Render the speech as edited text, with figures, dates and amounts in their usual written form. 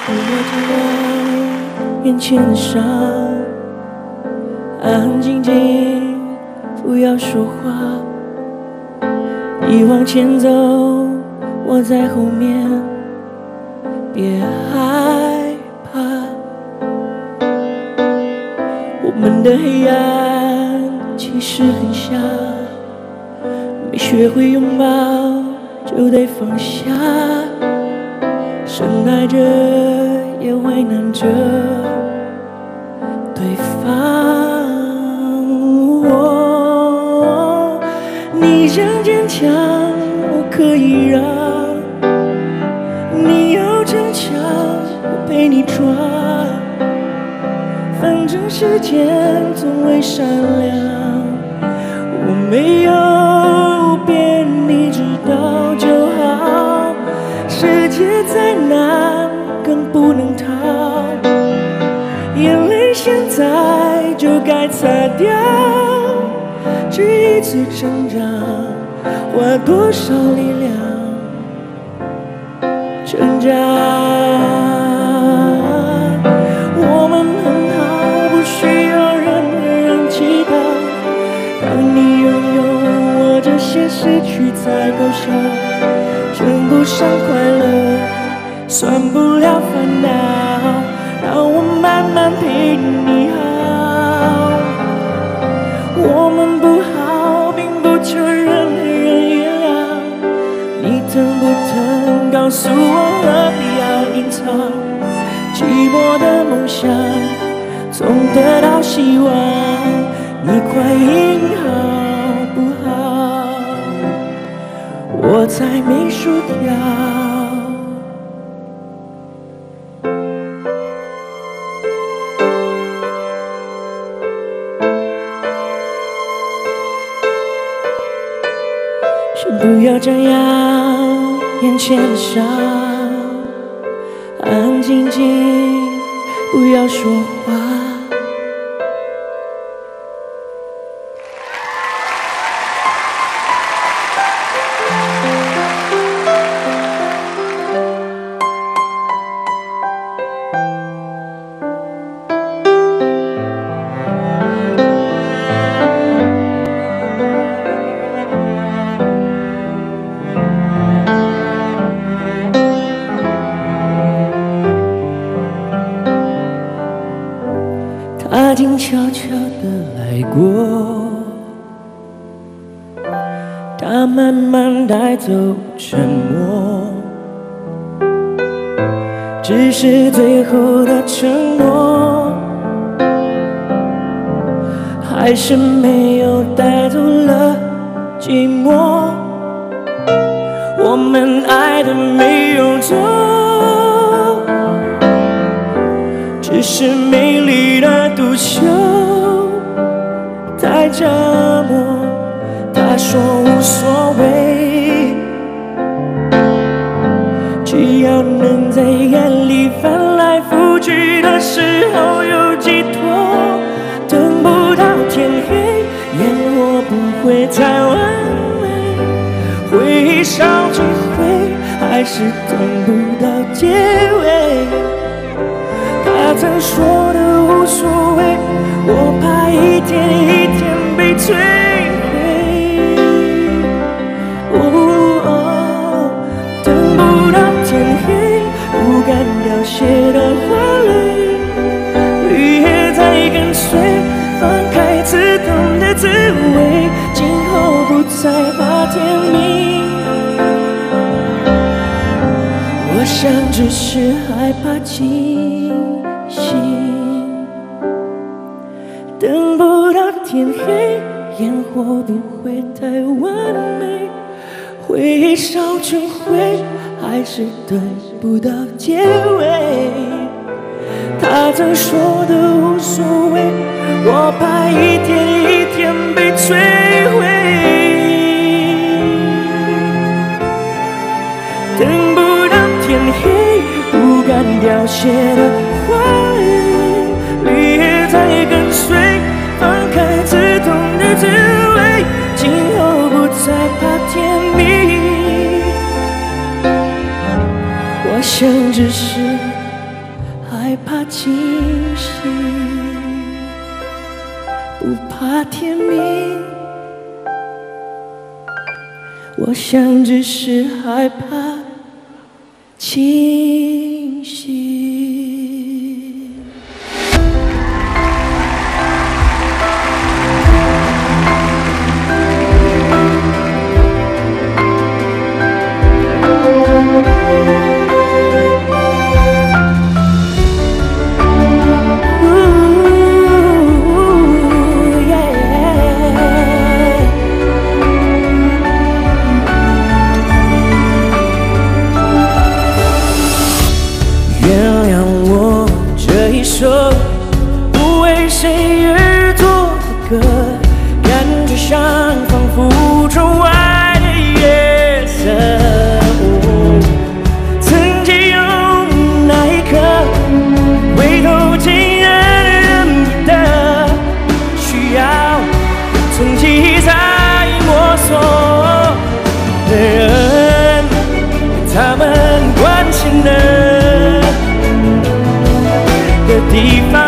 不要这样，眼前的伤，安安静静，不要说话。你往前走，我在后面，别害怕。我们的黑暗其实很像，没学会拥抱就得放下，深爱着也为难着对方。你想坚强，我可以让；你要逞强，我陪你闯。反正时间总会善良，我没有变，你知道就好。世界再难，更不能逃。眼泪现在就该擦掉，这一次成长花多少力量成长。我们很好，不需要任何人祈祷。当你拥有我这些失去才够笑，称不上快乐，算不了烦恼，让我慢慢陪你好。我们不好，并不求任何人原谅。你疼不疼？告诉我，何必要隐藏？寂寞的梦想，总得到希望。你快应好不好？我才没输掉。先不要张扬眼前的伤，安安静静，不要说话。他静悄悄地来过，他慢慢带走沉默，只是最后的承诺，还是没有带走了寂寞。我们爱的没有错，只是美丽的独秀太折磨。他说无所谓，只要能在眼里翻来覆去的时候有寄托。等不到天黑，烟火不会太完美，回忆烧成灰，还是等不到结尾。他曾说的无所谓，我怕一天一天被摧毁。等不到天黑，不敢凋谢的花蕾，绿叶在跟随，放开刺痛的滋味，今后不再怕天明。我想只是害怕惊醒，等不到天黑，烟火不会太完美，回忆烧成灰，还是等不到结尾。他曾说的无所谓，我怕一天一天被摧毁。等不到天黑，不敢凋谢的花蕾，绿叶在跟随，放开刺痛的滋味，今后不再怕天明。我想只是害怕惊喜，不怕天明。我想只是害怕清醒。首不为谁而作的歌，感觉像仿佛窗外的夜色。曾经有那一刻，回头竟然认不得，需要从记忆再摸索的人，他们关心的地方。